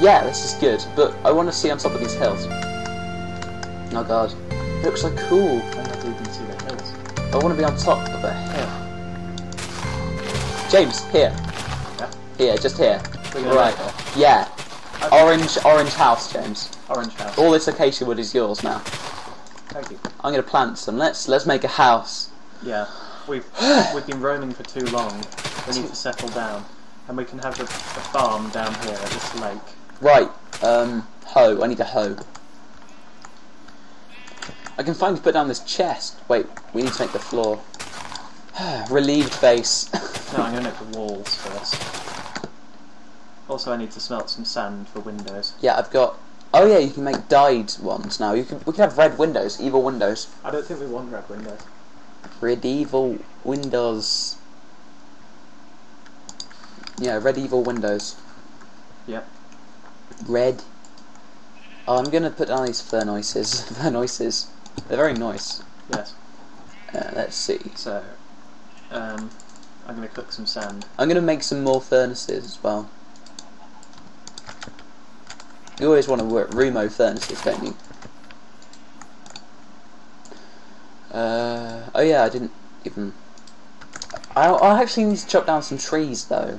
Yeah, this is good, but I want to see on top of these hills. Oh god, it looks so cool. I never even see the hills. I want to be on top of a hill. James, here. Yeah? Here, just here. Right. Yeah. Okay. Orange house, James. Orange house. All this acacia wood is yours now. Thank you. I'm gonna plant some. Let's make a house. Yeah. We've been roaming for too long. We need to settle down. And we can have a farm down here at this lake. Right. Hoe. I need a hoe. I can finally put down this chest. Wait, we need to make the floor. Relieved face. No, I'm going to make the walls first. Also, I need to smelt some sand for windows. Yeah, I've got... Oh yeah, you can make dyed ones now. We can have red windows, evil windows. I don't think we want red windows. Red evil windows. Yeah, red evil windows. Yep. Red. Oh, I'm gonna put down these furnaces. Furnaces. They're very nice. Yes. Let's see. So, I'm going to cook some sand. I'm gonna make some more furnaces as well. You always want to work Rumo furnaces, don't you? Oh yeah, I didn't even... I actually need to chop down some trees though.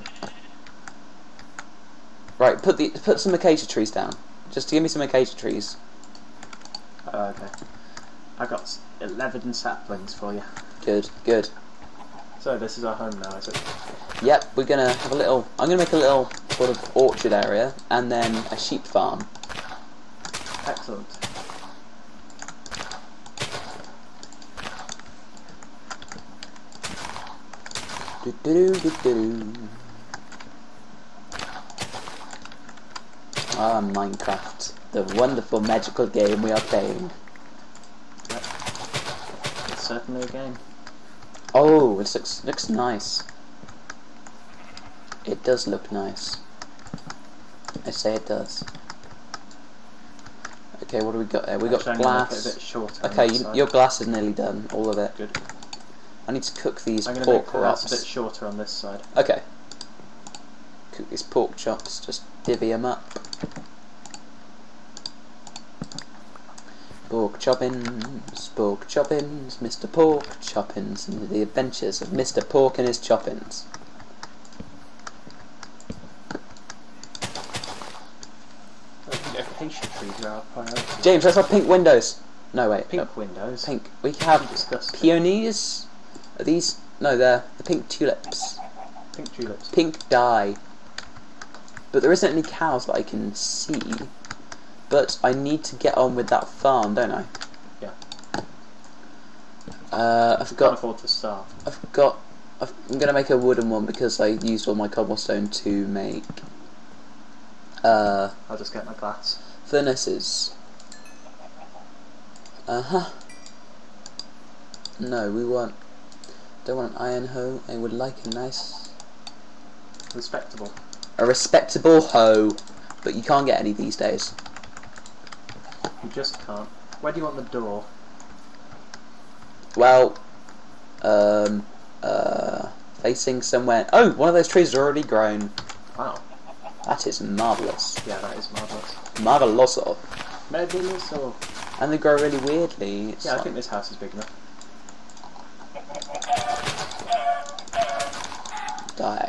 Right, put some acacia trees down. Just give me some acacia trees. Okay. I got 11 saplings for you. Good, good. So this is our home now, is it? Yep, we're gonna have a little... I'm gonna make a little sort of orchard area, and then a sheep farm. Excellent. Ah, Minecraft, the wonderful magical game we are playing. Yep. It's certainly a game. Oh, it looks nice. It does look nice. I say it does. Okay, what do we got there? We got Actually, glass. I'm gonna make it a bit shorter. Okay, your glass is nearly done, all of it. Good. I need to cook these I'm going to make pork the glass a bit chops. shorter on this side. Okay. Cook these pork chops, just divvy them up. Pork choppins, Mr. Pork Choppins, and the adventures of Mr. Pork and his choppins. I think acacia trees are our priority. James, let's have pink windows. No, wait. Pink no, windows. pink. We have Disgusting. peonies. Are these? No, they're the pink tulips. Pink tulips. Pink dye. But there isn't any cows that I can see. But I need to get on with that farm, don't I? Yeah. I've Can't got. afford to starve. I'm gonna make a wooden one because I used all my cobblestone to make. I'll just get my glass. Furnaces. No, we want. Don't want an iron hoe. I would like a nice, Respectable. a respectable hoe, but you can't get any these days. You just can't. Where do you want the door? Well, facing somewhere. Oh, one of those trees is already grown. Wow. That is marvelous. Yeah, that is marvellous. Marveloso. Marvelloso. And they grow really weirdly. It's Yeah, I like- think this house is big enough. Die.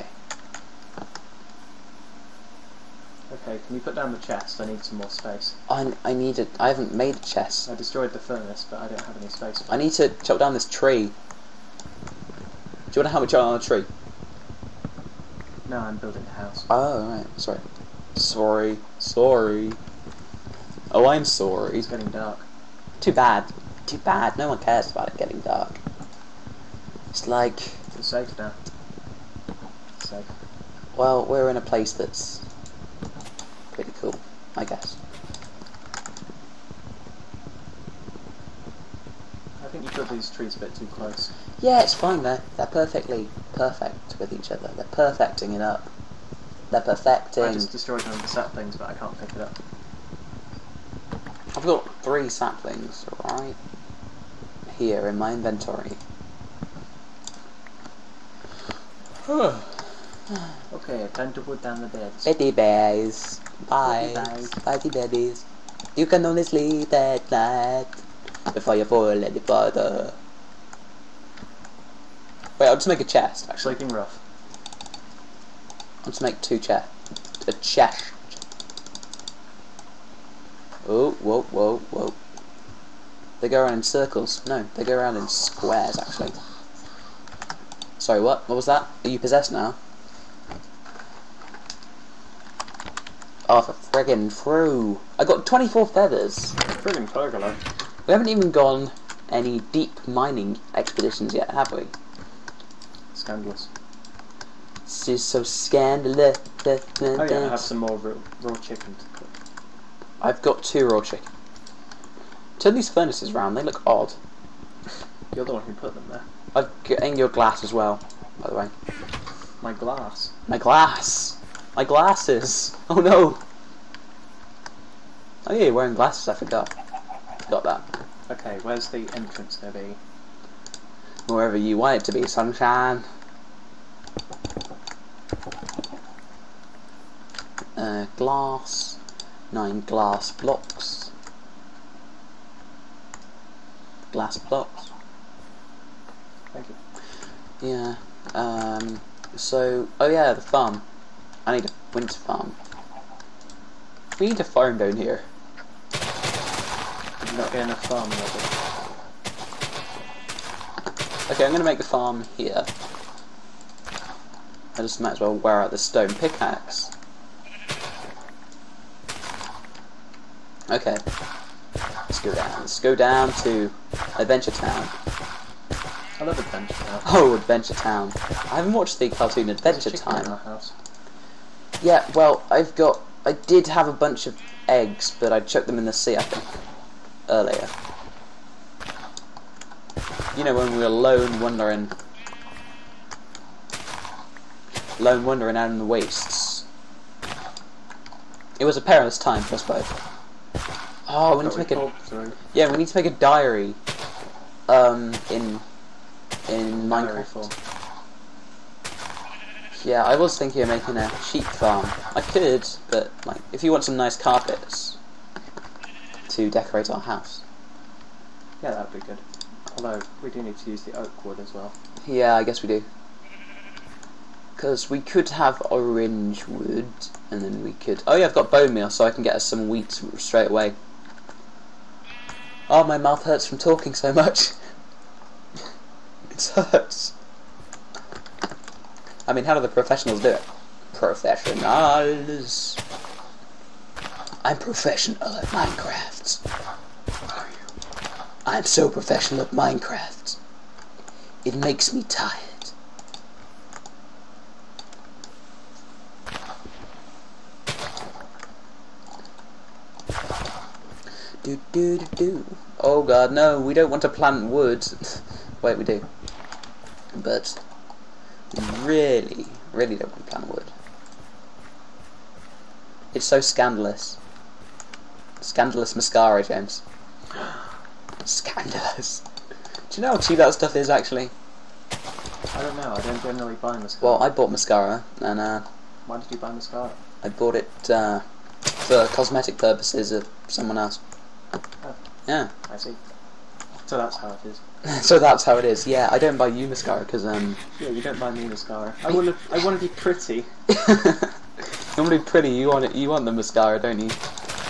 Okay, can you put down the chest? I need some more space. I need it. I haven't made a chest. I destroyed the furnace, but I don't have any space for I it. need to chop down this tree. Do you want to help me chop down a tree? No, I'm building a house. Oh, right. Sorry. Sorry. Oh, I'm sorry. It's getting dark. Too bad. Too bad. No one cares about it getting dark. It's like, It's safe now. It's safe. well, we're in a place that's pretty cool, I guess. I think you put these trees a bit too close. Yeah, it's fine. They're perfectly perfect with each other. They're perfecting it up. They're perfecting. I just destroyed one of the saplings, but I can't pick it up. I've got 3 saplings right here in my inventory. Okay, time to put down the beds. Teddy bears. Bye. Bye. Bye, babies. You can only sleep at night before you fall any further. Wait, I'll just make a chest, actually. Sleeping rough. I'll just make 2 chests. A chest. Oh, whoa, whoa, whoa. They go around in circles. No, they go around in squares, actually. Sorry, what? What was that? Are you possessed now? Oh, for friggin' through. I got 24 feathers. Friggin' pergola. We haven't even gone any deep mining expeditions yet, have we? Scandalous. This is so scandalous. Oh yeah, I have some more raw chicken to cook. I've got 2 raw chicken. Turn these furnaces round, they look odd. You're the one who put them there. I've got your glass as well, by the way. My glass. My glass! My glasses! Oh no! Oh yeah, you're wearing glasses, I forgot. Forgot that. Okay, where's the entrance gonna be? Wherever you want it to be, sunshine. Glass. 9 glass blocks. Glass blocks. Thank you. Yeah. So, oh yeah, the farm. I need a winter farm. We need a farm down here. Did you not get enough farming of it? Okay, I'm going to make the farm here. I just might as well wear out the stone pickaxe. Okay. Let's go down. Let's go down to Adventure Town. I love Adventure Town. Oh, Adventure Town. I haven't watched the cartoon Adventure There's a chicken in Time. our house. Yeah, well, I did have a bunch of eggs, but I chucked them in the sea, I think, earlier. You know, when we were lone wandering out in the wastes. It was a perilous time for us both. Oh, we need to make a... Yeah, we need to make a diary, in Minecraft. Yeah, I was thinking of making a sheep farm. I could, but like, if you want some nice carpets to decorate our house. Yeah, that would be good. Although, we do need to use the oak wood as well. Yeah, I guess we do. Because we could have orange wood, and then we could... Oh yeah, I've got bone meal, so I can get us some wheat straight away. Oh, my mouth hurts from talking so much. It hurts. I mean, how do the professionals do it? Professionals. I'm professional at Minecraft. Are you? I'm so professional at Minecraft. It makes me tired. Do do do do. Oh god, no, we don't want to plant wood. Wait, we do. But we really, really don't want to plant wood. It's so scandalous. Scandalous mascara, James. Scandalous. Do you know how cheap that stuff is, actually? I don't know, I don't generally buy mascara. Well, I bought mascara, and Why did you buy mascara? I bought it for cosmetic purposes of someone else. Oh. Yeah. I see. So that's how it is. So that's how it is. Yeah, I don't buy you mascara because Yeah, you don't buy me mascara. I want to be pretty. You want to be pretty. You want it. You want the mascara, don't you?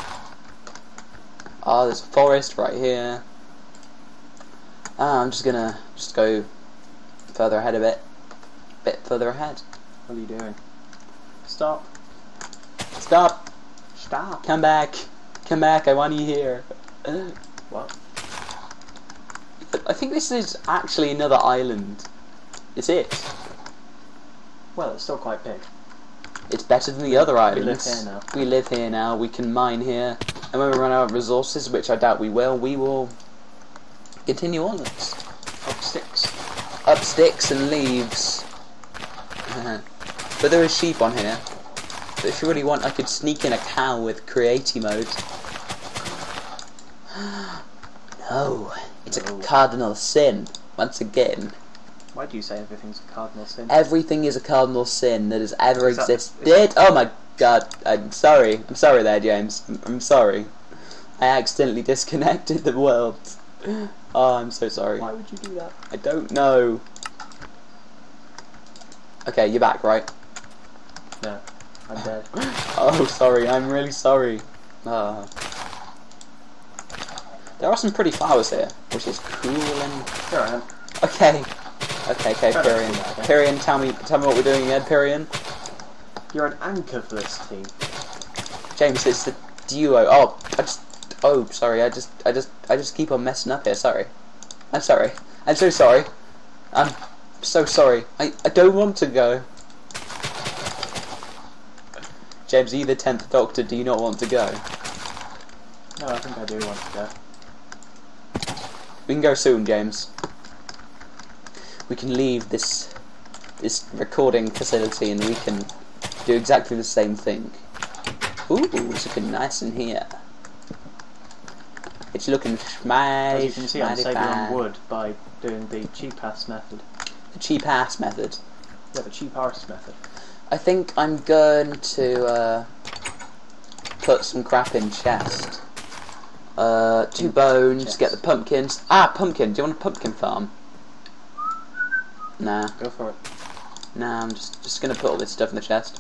Oh, there's a forest right here. I'm just gonna go further ahead a bit further ahead. What are you doing? Stop. Stop. Stop. Come back. Come back. I want you here. What? I think this is actually another island. Is it? Well, it's still quite big. It's better than the other islands. We live here now. We live here now. We can mine here, and when we run out of resources, which I doubt we will continue onwards. Up sticks. Up sticks and leaves. But there is sheep on here. But if you really want, I could sneak in a cow with creative mode. No, it's a cardinal sin. Once again. Why do you say everything's a cardinal sin? Everything is a cardinal sin that has ever Is that- existed. Oh my God, I'm sorry. I'm sorry there, James. I'm sorry. I accidentally disconnected the world. Oh, I'm so sorry. Why would you do that? I don't know. Okay, you're back, right? No, I'm dead. Oh, sorry. I'm really sorry. There are some pretty flowers here, which is cool and... Here I am. Okay. Okay, Pyrian. Pyrian, tell me what we're doing again, Pyrian. You're an anchor for this team. James, it's the duo. Oh, sorry. I just keep on messing up here. Sorry. I'm sorry. I'm so sorry. I'm so sorry. I don't want to go. James, are you the 10th Doctor? Do you not want to go? No, I think I do want to go. We can go soon, James. We can leave this recording facility and we can do exactly the same thing. Ooh, it's looking nice in here. It's looking mighty, as you can see, I'm saving on wood by doing the cheap-ass method. The cheap-ass method? Yeah, the cheap-ass method. I think I'm going to put some crap in chest. 2 bones, chest. Get the pumpkins. Ah, pumpkin. Do you want a pumpkin farm? Nah. Go for it. Nah, I'm just gonna put all this stuff in the chest.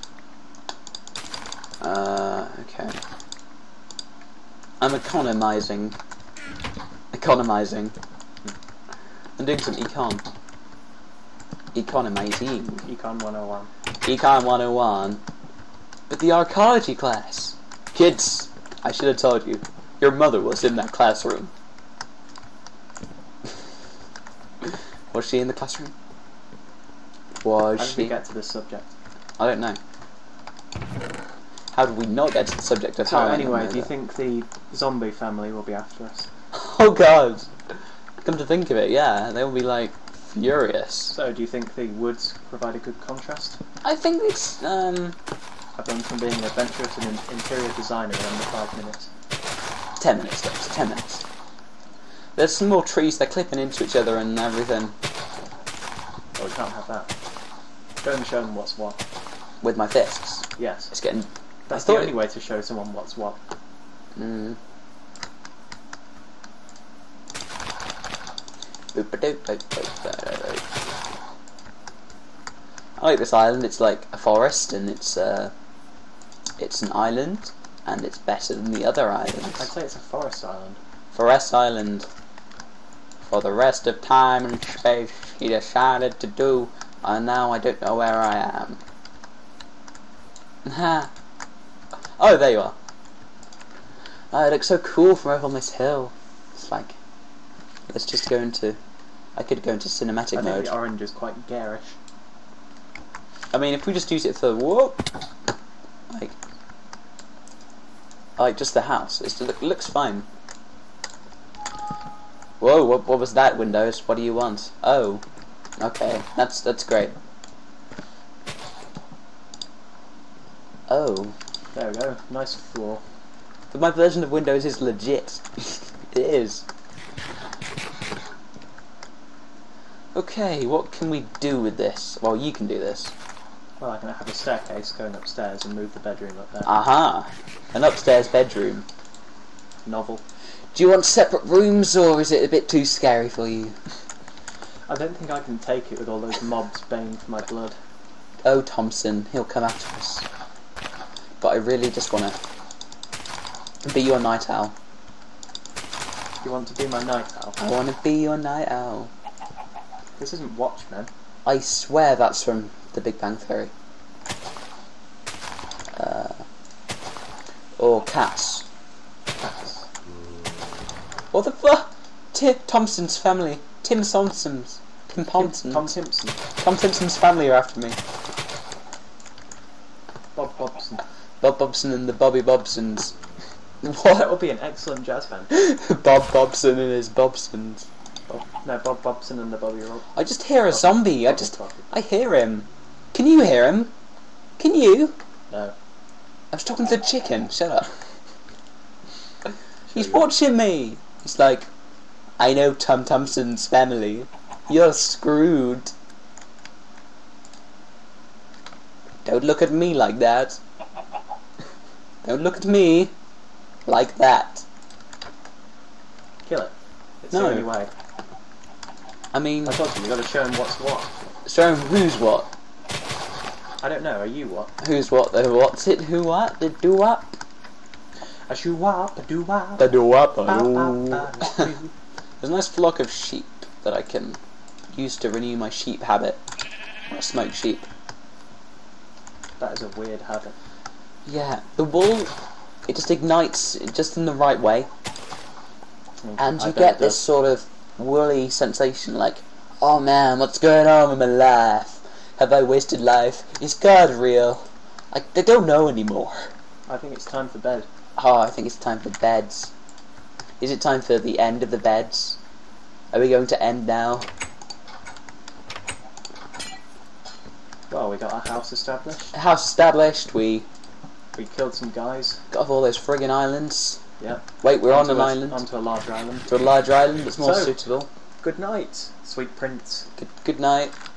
Okay. I'm economizing. Economizing. I'm doing some econ. Economizing. Econ 101. Econ 101. But the archaeology class. Kids, I should have told you. Your mother was in that classroom. Was she in the classroom? Was How she? did we get to this subject? I don't know. How did we not get to the subject of so how? Anyway, do you think the zombie family will be after us? Oh God! Come to think of it, yeah, they will be like furious. So, do you think the woods provide a good contrast? I think it's I've gone from being an adventurer to an interior designer in under 5 minutes. 10 minutes, guys. 10 minutes. There's some more trees. They're clipping into each other and everything. Oh, we can't have that. Go and show them what's what. With my fists. Yes. It's getting. That's the only way to show someone what's what. Mm. I like this island. It's like a forest, and it's an island, and it's better than the other islands. I'd say it's a forest island. Forest Island. For the rest of time and space, he decided to do, and now I don't know where I am. Ha! Oh, there you are. Oh, it looks so cool from over on this hill. It's like, let's just go into. I could go into cinematic mode. I think the orange is quite garish. I mean, if we just use it for whoop, like just the house, it looks fine. Whoa! What was that, Windows? What do you want? Oh, okay, that's great. Oh, there we go. Nice floor. but my version of Windows is legit. It is. Okay, what can we do with this? Well, you can do this. Well, I can have a staircase going upstairs and move the bedroom up there. Aha! An upstairs bedroom. Novel. Do you want separate rooms, or is it a bit too scary for you? I don't think I can take it with all those mobs baying for my blood. Oh, Thompson, he'll come after us. But I really just want to be your night owl. You want to be my night owl? I want to be your night owl. This isn't Watchmen. I swear that's from The Big Bang Theory. Or Cats. Cats. What the fuck? Thompson's family. Tim Thompson's. Tim Thompson. Tom Simpson. Tom Simpson's family are after me. Bob Bobson. Bob Bobson and the Bobby Bobsons. That What? would be an excellent jazz band. Bob Bobson and his Bobsons. Bob Bobson and the Bobby Rob. I just hear a zombie. I hear him. Can you hear him? Can you? No. I was talking to the chicken. Shut up. He's watching me. He's like, I know Tom Thompson's family. You're screwed. Don't look at me like that. Don't look at me like that. Kill it. It's No. the only way. I mean, I told you, you got to show him what's what. show him who's what. I don't know. Are you what? Who's what? The what's it? Who what? The do what? A shoo wop, a do wop. The do what? Ba, ba, ba, There's a nice flock of sheep that I can use to renew my sheep habit. Or smoke sheep. That is a weird habit. Yeah, the wool, it just ignites just in the right way. And I you bet get it this does. sort of woolly sensation like, oh man, what's going on with my life? Have I wasted life? Is God real? Like, they don't know anymore. I think it's time for bed. Oh, I think it's time for beds. Is it time for the end of the beds? Are we going to end now? Well, we got our house established. House established, we We killed some guys. got off all those friggin' islands. Yep. Wait, we're on Onto an a- island. Onto a larger island. To a larger island that's more So- suitable. Good night, sweet prince. Good night.